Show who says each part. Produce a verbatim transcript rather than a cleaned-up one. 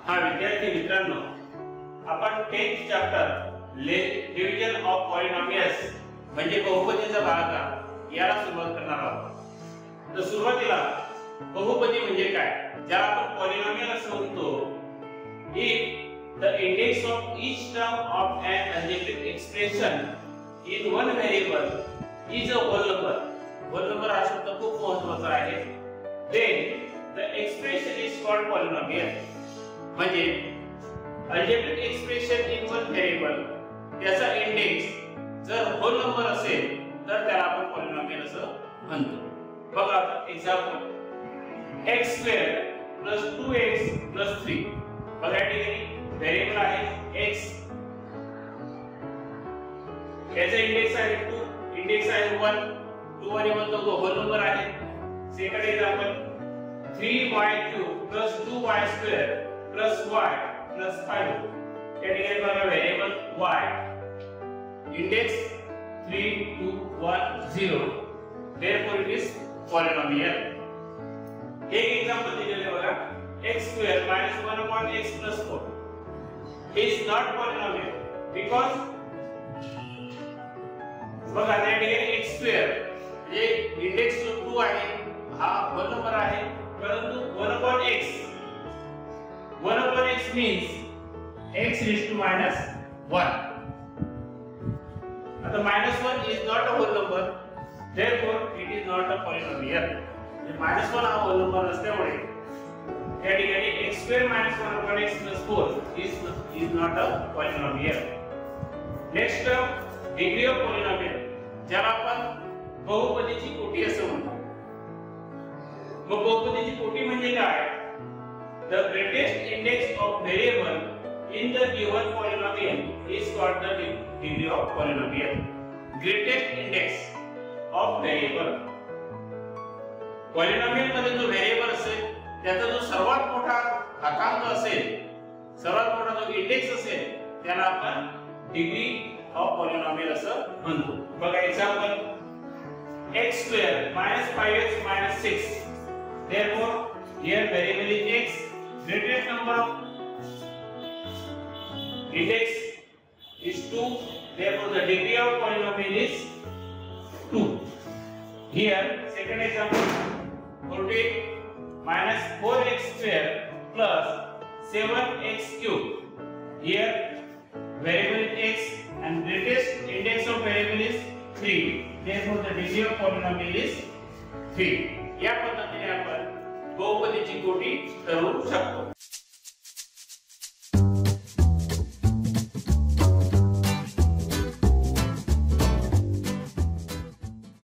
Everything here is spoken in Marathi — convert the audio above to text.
Speaker 1: हा विद्यार्थी मित्रांनो, आपण tenth chapter division of polynomials म्हणजे बहुपदीचा भागाकार याला सुरुवात करणार आहोत। तर सुरुवातीला बहुपदी म्हणजे काय, ज्याला आपण पॉलिनॉमियल असं म्हणतो, if the index of each term of an algebraic expression in one variable is a whole number. Whole number हा शब्द खूप महत्त्वाचा आहे। Then the expression is called polynomial. म्हणजे algebraic expression in one variable त्याचा इंडेक्स जर होल नंबर असेल तर त्याला आपण पॉलिनॉमियल असं म्हणतो। बघा example, x square plus two x plus three. बघा या ठिकाणी व्हेरिएबल आहे x, याचा इंडेक्स आहे टू, इंडेक्स आहे वन, टू आणि वन तो होल नंबर आहे। Second example, three y cube plus two y square plus y plus five. या ठिकाणी बघा variable y, index three two one zero, therefore it is polynomial। एक एग्जांपल दिलेले बघा, x square minus one upon x plus four is not polynomial because बघा त्या ठिकाणी x square म्हणजे इंडेक्स जो टू आहे हा होल नंबर आहे, परंतु one upon x, one upon x means x raised to minus one। आता minus one is not a whole number, therefore it is not a polynomial। म्हणजे minus one हा whole number असल्यामुळे या ठिकाणी x square minus one upon x plus four is is not a polynomial। Next term degree of polynomial, ज्याला आपण बहुपदीची कोटी असं म्हणतो। मग बहुपदीची कोटी म्हणजे काय? The greatest index of variable in the given polynomial is called the degree of polynomial। Greatest index of variable, polynomial मध्ये जो व्हेरिएबल असेल त्याचा जो सर्वात मोठा घातांक असेल, सर्वात मोठा जो इंडेक्स असेल त्याला आपण डिग्री ऑफ पॉलिनॉमियल असं म्हणतो। बघा example, x square minus five x minus six, therefore here variable is x, greatest number of index is two, therefore the degree of polynomial is two। Here second example, fourteen minus four x square plus seven x cube, here variable is x and greatest index of variable is three, therefore the degree of polynomial is three। या पद्धतीने आपण बहुपदीची कोटी ठरवू शकतो।